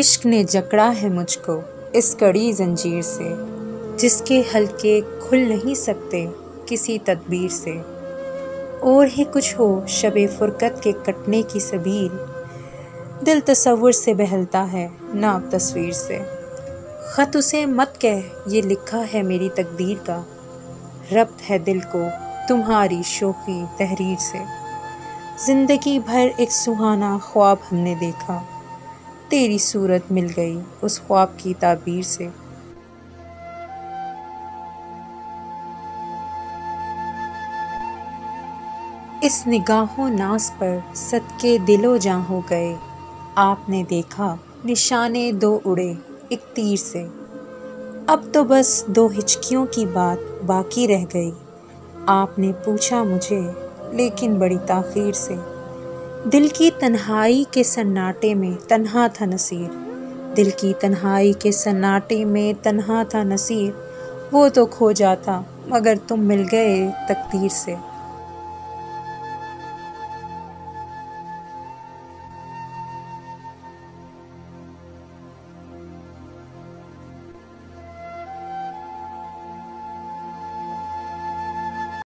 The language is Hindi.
इश्क ने जकड़ा है मुझको इस कड़ी जंजीर से, जिसके हल्के खुल नहीं सकते किसी तदबीर से। और ही कुछ हो शबे फुरकत के कटने की सबील, दिल तसव्वुर से बहलता है नाब तस्वीर से। ख़त उसे मत कह ये लिखा है मेरी तकदीर का, रब्त है दिल को तुम्हारी शोखी तहरीर से। ज़िंदगी भर एक सुहाना ख्वाब हमने देखा, तेरी सूरत मिल गई उस ख्वाब की ताबीर से। इस निगाहों नाज पर सदके दिलो जां हो गए, आपने देखा निशाने दो उड़े एक तीर से। अब तो बस दो हिचकियों की बात बाकी रह गई, आपने पूछा मुझे लेकिन बड़ी ताख़ीर से। दिल की तन्हाई के सन्नाटे में तन्हा था नसीर, दिल की तन्हाई के सन्नाटे में तन्हा था नसीर। वो तो खो जाता मगर तुम मिल गए तकदीर से।